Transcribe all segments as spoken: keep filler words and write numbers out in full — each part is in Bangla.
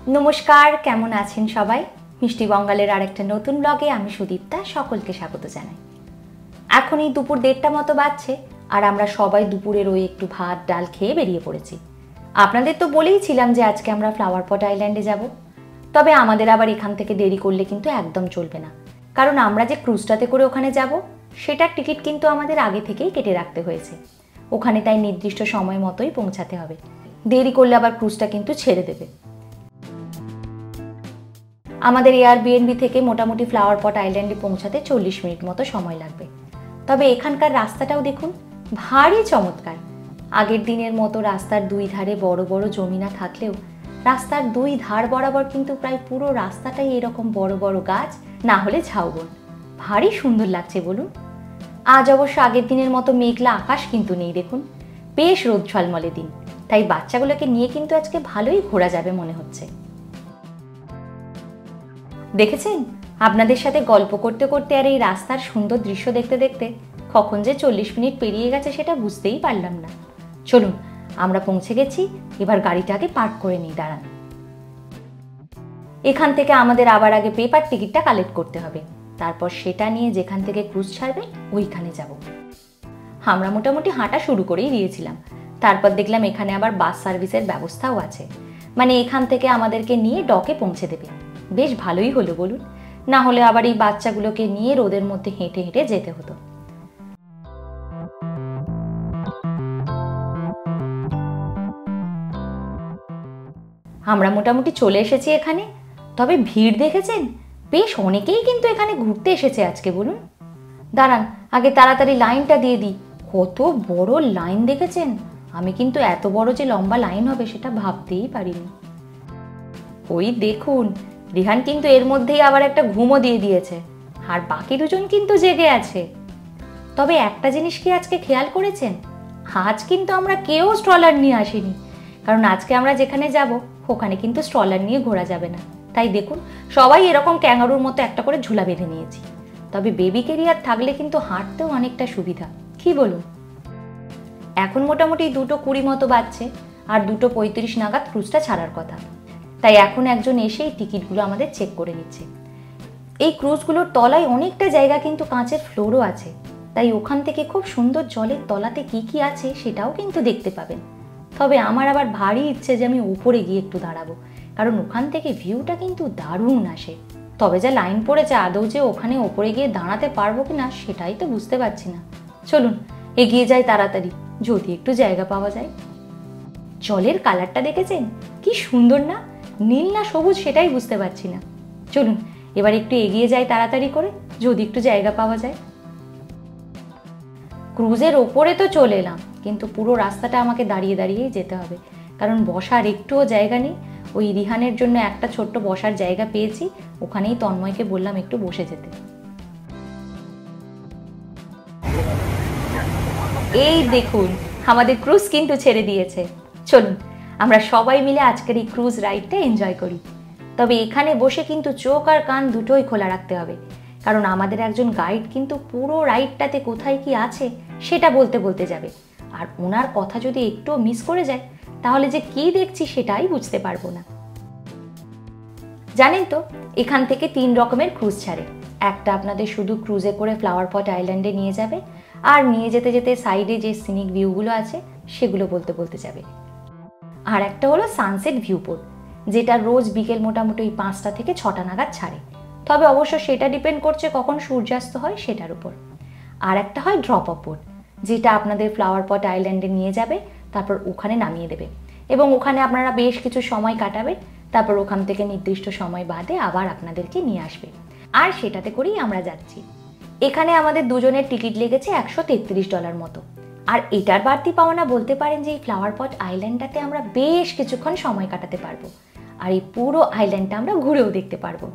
নমস্কার, কেমন আছেন সবাই? মিষ্টি বঙ্গালের আরেকটা নতুন ব্লগে আমি সুদীপ্তা সকলকে স্বাগত জানাই। এখন এই দুপুর দেড়টা মতো বাজছে আর আমরা সবাই দুপুরের ওই একটু ভাত ডাল খেয়ে বেরিয়ে পড়েছি। আপনাদের তো বলেই ছিলাম যে আজকে আমরা ফ্লাওয়ার পট আইল্যান্ডে যাব। তবে আমাদের আবার এখান থেকে দেরি করলে কিন্তু একদম চলবে না, কারণ আমরা যে ক্রুজটাতে করে ওখানে যাব সেটার টিকিট কিন্তু আমাদের আগে থেকেই কেটে রাখতে হয়েছে। ওখানে তাই নির্দিষ্ট সময় মতোই পৌঁছাতে হবে, দেরি করলে আবার ক্রুজটা কিন্তু ছেড়ে দেবে। আমাদের এয়ারবিএনবি থেকে মোটামুটি ফ্লাওয়ার পট আইল্যান্ডে পৌঁছাতে চল্লিশ মিনিট মতো সময় লাগবে। তবে এখানকার রাস্তাটাও দেখুন, ভারী চমৎকার। আগের দিনের মতো রাস্তার দুই ধারে বড় বড় জমি না থাকলেও রাস্তার দুই ধার বরাবর কিন্তু প্রায় পুরো রাস্তাটাই এরকম বড় বড় গাছ, না হলে ঝাউবন। ভারী সুন্দর লাগছে বলুন। আজ অবশ্য আগের দিনের মতো মেঘলা আকাশ কিন্তু নেই, দেখুন বেশ রোদ ঝলমলে দিন, তাই বাচ্চাগুলোকে নিয়ে কিন্তু আজকে ভালোই ঘোরা যাবে মনে হচ্ছে। দেখেছেন, আপনাদের সাথে গল্প করতে করতে আর এই রাস্তার সুন্দর দৃশ্য দেখতে দেখতে কখন যে চল্লিশ মিনিট পেরিয়ে গেছে সেটা বুঝতেই পারলাম না। চলুন, আমরা পৌঁছে গেছি, এবার গাড়িটাকে পার্ক করে নিই। দাঁড়ান, এখান থেকে আমাদের আবার আগে পেপার টিকিটটা কালেক্ট করতে হবে, তারপর সেটা নিয়ে যেখান থেকে ক্রুজ ছাড়বে ওইখানে যাব। আমরা মোটামুটি হাঁটা শুরু করেই দিয়েছিলাম, তারপর দেখলাম এখানে আবার বাস সার্ভিসের ব্যবস্থাও আছে, মানে এখান থেকে আমাদেরকে নিয়ে ডকে পৌঁছে দেবে। বেশ ভালোই হলো বলুন, না হলে আবার এই বাচ্চাগুলোকে নিয়ে রোদের মধ্যে হেঁটে হেঁটে যেতে হতো। আমরা মোটামুটি চলে এসেছি এখানে। তবে ভিড় দেখেছেন, বেশ অনেকেই কিন্তু এখানে ঘুরতে এসেছে আজকে বলুন। দাঁড়ান, আগে তাড়াতাড়ি লাইনটা দিয়ে দিই। কত বড় লাইন দেখেছেন, আমি কিন্তু এত বড় যে লম্বা লাইন হবে সেটা ভাবতেই পারিনি। ওই দেখুন, রিহান কিন্তু এর মধ্যেই আবার একটা ঘুমও দিয়ে দিয়েছে, আর বাকি দুজন কিন্তু জেগে আছে। তবে একটা জিনিস কি আজকে খেয়াল করেছেন, আজ কিন্তু আমরা কেউ স্ট্রলার নিয়ে আসিনি, কারণ আজকে আমরা যেখানে যাব ওখানে কিন্তু স্ট্রলার নিয়ে ঘোরা যাবে না। তাই দেখুন, সবাই এরকম ক্যাঙ্গারুর মতো একটা করে ঝুলা বেঁধে নিয়েছি। তবে বেবি ক্যারিয়ার থাকলে কিন্তু হাঁটতেও অনেকটা সুবিধা, কি বলুন? এখন মোটামুটি দুটো কুড়ি মতো বাজছে আর দুটো পঁয়ত্রিশ নাগাদ ক্রুজটা ছাড়ার কথা। তাই এখন একজন এসেই টিকিটগুলো আমাদের চেক করে নিচ্ছে। এই ক্রুজগুলোর তলায় অনেকটা জায়গা কিন্তু কাঁচের ফ্লোরও আছে, তাই ওখান থেকে খুব সুন্দর জলের তলাতে কি কি আছে সেটাও কিন্তু দেখতে পাবেন। তবে আমার আবার ভারী ইচ্ছে যে আমি উপরে গিয়ে একটু দাঁড়াবো, কারণ ওখান থেকে ভিউটা কিন্তু দারুণ আসে। তবে যা লাইন পড়েছে, আদৌ যে ওখানে ওপরে গিয়ে দাঁড়াতে পারবো কিনা সেটাই তো বুঝতে পারছি না। চলুন এগিয়ে যাই তাড়াতাড়ি, যদি একটু জায়গা পাওয়া যায়। জলের কালারটা দেখেছেন কি সুন্দর না, নীল না সবুজ সেটাই বুঝতে পারছি না। চলুন এবার একটু এগিয়ে যাই তাড়াতাড়ি করে, যদি একটু জায়গা পাওয়া যায়। ক্রুজের ওপরে তো চলে এলাম, কিন্তু পুরো রাস্তাটা আমাকে দাঁড়িয়ে দাঁড়িয়েই যেতে হবে, কারণ বসার একটুও জায়গা নেই। ওই রিহানের জন্য একটা ছোট্ট বসার জায়গা পেয়েছি, ওখানেই তন্ময়কে বললাম একটু বসে যেতে। এই দেখুন, আমাদের ক্রুজ কিন্তু ছেড়ে দিয়েছে। চলুন আমরা সবাই মিলে আজকের এই ক্রুজ রাইডটা এনজয় করি। তবে এখানে বসে কিন্তু চোখ আর কান দুটোই খোলা রাখতে হবে, কারণ আমাদের একজন গাইড কিন্তু পুরো রাইডটাতে কোথায় কি আছে সেটা বলতে বলতে যাবে, আর ওনার কথা যদি একটুও মিস করে যায় তাহলে যে কি দেখছি সেটাই বুঝতে পারবো না। জানেন তো, এখান থেকে তিন রকমের ক্রুজ ছাড়ে। একটা আপনাদের শুধু ক্রুজে করে ফ্লাওয়ার পট আইল্যান্ডে নিয়ে যাবে, আর নিয়ে যেতে যেতে সাইডে যে সিনিক ভিউগুলো আছে সেগুলো বলতে বলতে যাবে। আর একটা হলো সানসেট ভিউ পোর্ট, যেটা রোজ বিকেল মোটামুটি ওই পাঁচটা থেকে ছটা নাগাদ ছাড়ে। তবে অবশ্য সেটা ডিপেন্ড করছে কখন সূর্যাস্ত হয় সেটার উপর। আর একটা হয় ড্রপ অফ বোট, যেটা আপনাদের ফ্লাওয়ার পট আইল্যান্ডে নিয়ে যাবে, তারপর ওখানে নামিয়ে দেবে এবং ওখানে আপনারা বেশ কিছু সময় কাটাবেন। তারপর ওখান থেকে নির্দিষ্ট সময় বাদে আবার আপনাদেরকে নিয়ে আসবে, আর সেটাতে করেই আমরা যাচ্ছি। এখানে আমাদের দুজনের টিকিট লেগেছে একশো তেত্রিশ ডলার মতো। আর এটার বাড়তি পাওনা বলতে পারেন যে এই ফ্লাওয়ার পট আইল্যান্ডটাতে আমরা বেশ কিছুক্ষণ সময় কাটাতে পারবো, আর এই পুরো আইল্যান্ডটা আমরা ঘুরেও দেখতে পারবো।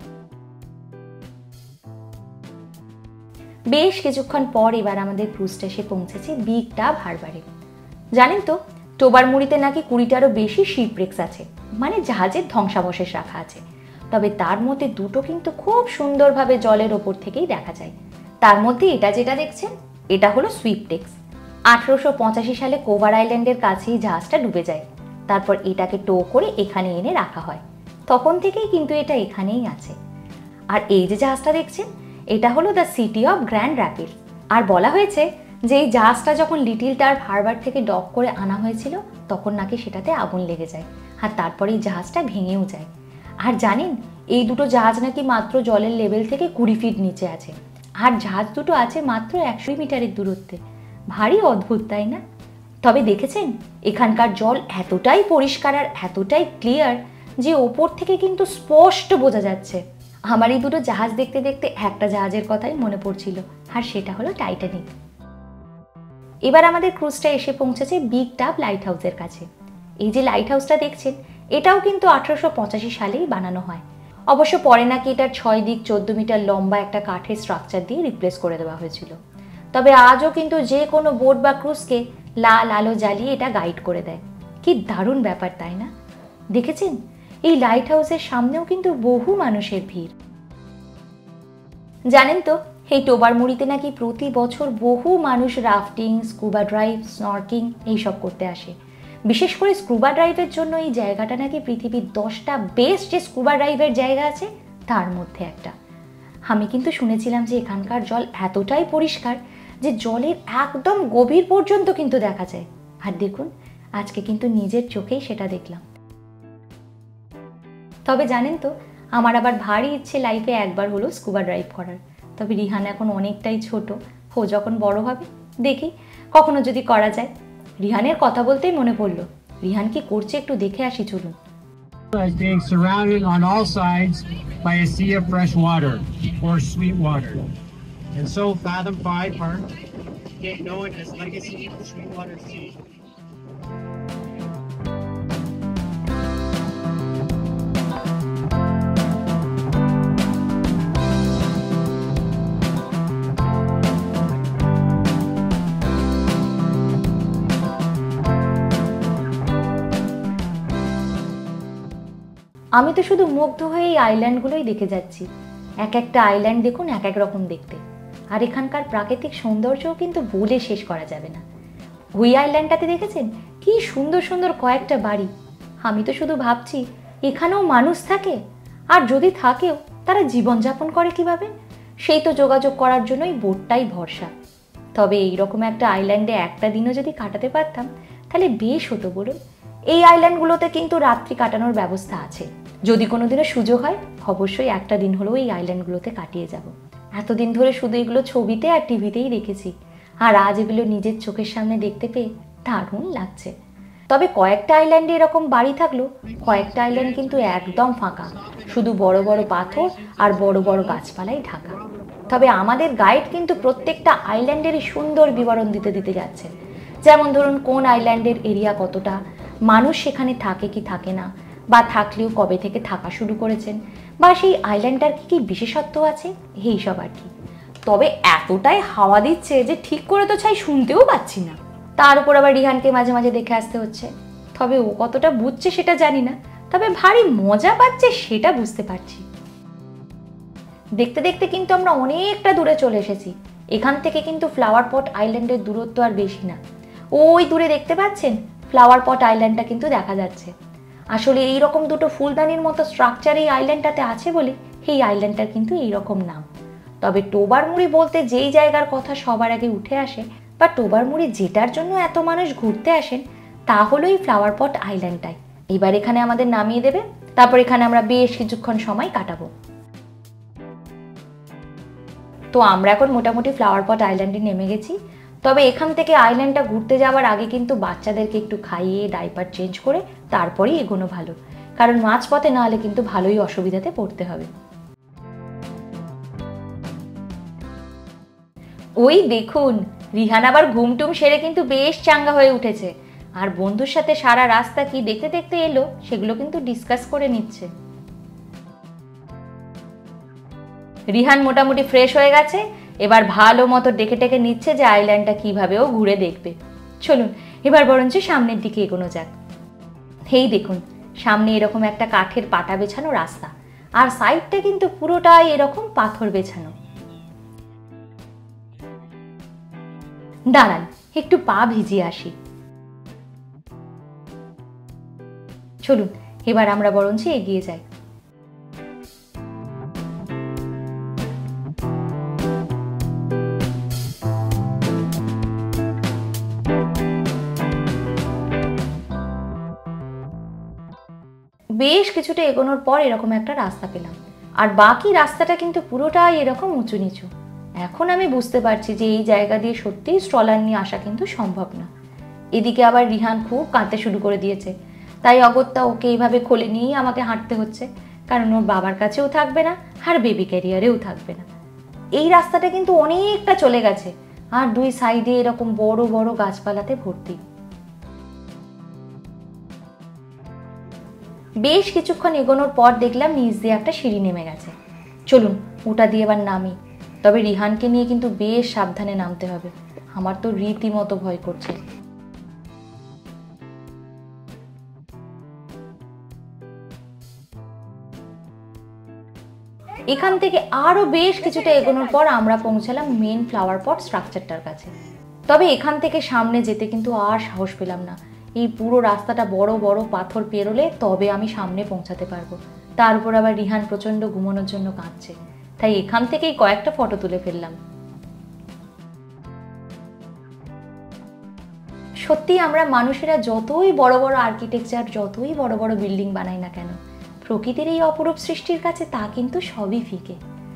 বেশ কিছুক্ষণ পর এবার আমাদের ক্রুজটা এসে পৌঁছেছে বিগ টাব হারবারে। জানেন তো, টোবারমুরিতে নাকি কুড়িটারও বেশি শিপরেক্স আছে, মানে জাহাজের ধ্বংসাবশেষ রাখা আছে। তবে তার মধ্যে দুটো কিন্তু খুব সুন্দরভাবে জলের ওপর থেকেই দেখা যায়। তার মধ্যে এটা যেটা দেখছেন, এটা হলো সুইপটেক্স। আঠারোশো পঁচাশি সালে কোভার আইল্যান্ডের কাছেই জাহাজটা ডুবে যায়, তারপর এটাকে টো করে এখানে এনে রাখা হয়। তখন থেকেই কিন্তু এটা এখানেই আছে। আর এই যে জাহাজটা দেখছেন, এটা হলো the city of Grand Rapids. আর বলা হয়েছে যে এই জাহাজটা যখন লিটিল টার্ভ হারবার থেকে ডক করে আনা হয়েছিল তখন নাকি সেটাতে আগুন লেগে যায়, আর তারপরে এই জাহাজটা ভেঙেও যায়। আর জানেন, এই দুটো জাহাজ নাকি মাত্র জলের লেভেল থেকে কুড়ি ফিট নিচে আছে, আর জাহাজ দুটো আছে মাত্র একশো মিটারের দূরত্বে। ভারী অদ্ভুত, তাই না? তবে দেখেছেন, এখানকার জল এতটাই পরিষ্কার আর এতটাই ক্লিয়ার যে ওপর থেকে কিন্তু স্পষ্ট বোঝা যাচ্ছে। আমার এই দুটো জাহাজ দেখতে দেখতে একটা জাহাজের কথাই মনে পড়ছিল, আর সেটা হলো টাইটানিক। এবার আমাদের ক্রুজটা এসে পৌঁছেছে বিগ টাব লাইট হাউসের কাছে। এই যে লাইট হাউসটা দেখছেন, এটাও কিন্তু আঠারোশো পঁচাশি সালেই বানানো হয়। অবশ্য পরে নাকি এটার ছয় দিক চোদ্দ মিটার লম্বা একটা কাঠের স্ট্রাকচার দিয়ে রিপ্লেস করে দেওয়া হয়েছিল। তবে আজও কিন্তু যে কোনো বোট বা ক্রুজকে লাল আলো জ্বালিয়ে এটা গাইড করে দেয়। কি দারুণ ব্যাপার, তাই না? দেখেছেন, এই লাইট হাউসের সামনেও কিন্তু বহু মানুষের ভিড়। জানেন তো, এই টোবারমুড়িতে নাকি প্রতি বছর বহু মানুষ রাফটিং, স্কুবা ড্রাইভ, স্নর্কিং এইসব করতে আসে। বিশেষ করে স্কুবা ড্রাইভের জন্য এই জায়গাটা নাকি পৃথিবীর দশটা বেস্ট যে স্কুবা ড্রাইভের জায়গা আছে তার মধ্যে একটা। আমি কিন্তু শুনেছিলাম যে এখানকার জল এতটাই পরিষ্কার যে জলের একদম গভীর পর্যন্ত কিন্তু দেখা যায়। আর দেখুন, আজকে কিন্তু নিজের চোখেই সেটা দেখলাম। তবে জানেন তো, আমার আবার ভারী ইচ্ছে লাইফে একবার হলো স্কুবা ড্রাইভ করার। তবে রিহান এখন অনেকটাই ছোট, ও যখন বড় হবে দেখি কখনো যদি করা যায়। রিহানের কথা বলতেই মনে পড়লো, রিহান কি করছে একটু দেখে আসি, চলুন। Being surrounded on all sides by a sea of fresh water or sweet water, and so Fathom Five Park became known as Legacy Sweetwater Sea. আমি তো শুধু মুগ্ধ হয়ে এই আইল্যান্ডগুলোই দেখে যাচ্ছি। এক একটা আইল্যান্ড দেখুন এক এক রকম দেখতে, আর এখানকার প্রাকৃতিক সৌন্দর্যও কিন্তু বলে শেষ করা যাবে না। ওই আইল্যান্ডটাতে দেখেছেন কি সুন্দর সুন্দর কয়েকটা বাড়ি। আমি তো শুধু ভাবছি এখানেও মানুষ থাকে, আর যদি থাকেও তারা জীবনযাপন করে কিভাবে, সেই তো যোগাযোগ করার জন্যই বোটটাই ভরসা। তবে এইরকম একটা আইল্যান্ডে একটা দিনও যদি কাটাতে পারতাম তাহলে বেশ হতো বলুন। এই আইল্যান্ডগুলোতে কিন্তু রাত্রি কাটানোর ব্যবস্থা আছে। যদি কোনোদিনও সুযোগ হয় অবশ্যই একটা দিন হলেও এই আইল্যান্ডগুলোতে কাটিয়ে যাব। এতদিন ধরে শুধু এগুলো ছবিতে আর টিভিতেই দেখেছি, আর আজ এগুলো নিজের চোখের সামনে দেখতে পেয়ে দারুণ লাগছে। তবে কয়েকটা আইল্যান্ডে এরকম বাড়ি থাকলেও কয়েকটা আইল্যান্ড কিন্তু একদম ফাঁকা, শুধু বড় বড় পাথর আর বড় বড় গাছপালায় ঢাকা। তবে আমাদের গাইড কিন্তু প্রত্যেকটা আইল্যান্ডেরই সুন্দর বিবরণ দিতে দিতে যাচ্ছেন। যেমন ধরুন কোন আইল্যান্ডের এরিয়া কতটা, মানুষ সেখানে থাকে কি থাকে না, বা থাকলেও কবে থেকে থাকা শুরু করেছেন, বা সেই আইল্যান্ডটার কি কি বিশেষত্ব আছে, এইসব আর কি। তবে এতটাই হাওয়া দিচ্ছে যে ঠিক করে তো চাই শুনতেও পাচ্ছি না। তার উপর আবার রিহানকে মাঝে মাঝে দেখে আসতে হচ্ছে। তবে ও কতটা বুঝছে সেটা জানি না, তবে ভারী মজা পাচ্ছে সেটা বুঝতে পারছি। দেখতে দেখতে কিন্তু আমরা অনেকটা দূরে চলে এসেছি। এখান থেকে কিন্তু ফ্লাওয়ার পট আইল্যান্ডের দূরত্ব আর বেশি না। ওই দূরে দেখতে পাচ্ছেন ফ্লাওয়ার পট আইল্যান্ডটা কিন্তু দেখা যাচ্ছে। আসলে এইরকম দুটো ফুলদানির মতো স্ট্রাকচার এই আইল্যান্ডটাতে আছে বলে এই আইল্যান্ডটার কিন্তু এইরকম নাম। তবে টোবারমুড়ি বলতে যেই জায়গার কথা সবার আগে উঠে আসে, বা টোবারমুড়ি যেটার জন্য এত মানুষ ঘুরতে আসেন, তা হলো এই ফ্লাওয়ার পট আইল্যান্ডটাই। এবার এখানে আমাদের নামিয়ে দেবে, তারপর এখানে আমরা বেশ কিছুক্ষণ সময় কাটাবো। তো আমরা এখন মোটামুটি ফ্লাওয়ার পট আইল্যান্ডে নেমে গেছি। তবে এখান থেকে আইল্যান্ডটা ঘুরতে যাওয়ার আগে কিন্তু বাচ্চাদেরকে একটু খাইয়ে ডাইপার চেঞ্জ করে তারপরেই এগোনো ভালো, কারণ মাঝপথে না হলে কিন্তু ভালোই অসুবিধাতে পড়তে হবে। ওই দেখুন, রিহান আবার ঘুমটুম সেরে কিন্তু বেশ চাঙ্গা হয়ে উঠেছে, আর বন্ধুর সাথে সারা রাস্তা কি দেখতে দেখতে এলো সেগুলো কিন্তু ডিসকাস করে নিচ্ছে। রিহান মোটামুটি ফ্রেশ হয়ে গেছে, এবার ভালো মতো ডেকে টেকে নিচ্ছে যে আইল্যান্ডটা কিভাবেও ঘুরে দেখবে। চলুন এবার বরঞ্চ সামনের দিকে এগোনো যাক। এই দেখুন, সামনে এরকম একটা কাঠের পাটা বেছানো রাস্তা, আর সাইডটা কিন্তু পুরোটাই এরকম পাথর বেছানো। দাঁড়ান একটু পা ভিজিয়ে আসি। চলুন এবার আমরা বরঞ্চ এগিয়ে যাই। বেশ কিছুটা এগোনোর পর এরকম একটা রাস্তা পেলাম, আর বাকি রাস্তাটা কিন্তু পুরোটাই এরকম উঁচু নিচু। এখন আমি বুঝতে পারছি যে এই জায়গা দিয়ে সত্যিই স্ট্রলার নিয়ে আসা কিন্তু সম্ভব না। এদিকে আবার রিহান খুব কাঁদতে শুরু করে দিয়েছে, তাই অগত্যা ওকে এইভাবে কোলে নিয়েই আমাকে হাঁটতে হচ্ছে, কারণ ওর বাবার কাছেও থাকবে না আর বেবি ক্যারিয়ারেও থাকবে না। এই রাস্তাটা কিন্তু অনেকটা চলে গেছে, আর দুই সাইডে এরকম বড় বড় গাছপালাতে ভর্তি। বেশ কিছুক্ষণ এগোনোর পর দেখলাম নিচ দিয়ে একটা সিঁড়ি নেমে গেছে। চলুন ওটা দিয়ে এবার নামি, তবে রিহানকে নিয়ে কিন্তু বেশ সাবধানে নামতে হবে, আমার তো রীতিমতো ভয় করছে। এখান থেকে আরো বেশ কিছুটা এগোনোর পর আমরা পৌঁছালাম মেন ফ্লাওয়ার পট স্ট্রাকচারটার কাছে। তবে এখান থেকে সামনে যেতে কিন্তু আর সাহস পেলাম না। এই পুরো রাস্তাটা বড় বড় পাথর পেরোলে তবে আমি সামনে পৌঁছাতে পারবো। তারপর আবার রিহান প্রচন্ড ঘুমানোর জন্য কাঁদছে, তাই এখান থেকেই কয়েকটা ফটো তুলে ফেললাম। সত্যি আমরা মানুষেরা যতই বড় বড় আর্কিটেকচার, যতই বড় বড় বিল্ডিং বানাই না কেন, প্রকৃতির এই অপরূপ সৃষ্টির কাছে তা কিন্তু সবই ফিকে।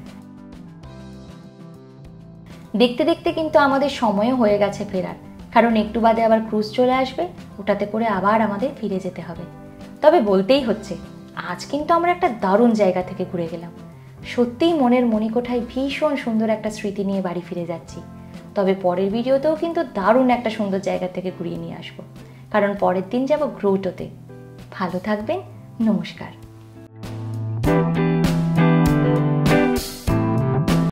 দেখতে দেখতে কিন্তু আমাদের সময়ও হয়ে গেছে ফেরার, কারণ একটু বাদে আবার ক্রুজ চলে আসবে, ওটাতে করে আবার আমাদের ফিরে যেতে হবে। তবে বলতেই হচ্ছে আজ কিন্তু আমরা একটা দারুণ জায়গা থেকে ঘুরে গেলাম। সত্যিই মনের মণিকোঠায় ভীষণ সুন্দর একটা স্মৃতি নিয়ে বাড়ি ফিরে যাচ্ছি। তবে পরের ভিডিওতেও কিন্তু দারুণ একটা সুন্দর জায়গা থেকে ঘুরিয়ে নিয়ে আসবো, কারণ পরের দিন যাব গ্রোটোতে। ভালো থাকবেন, নমস্কার।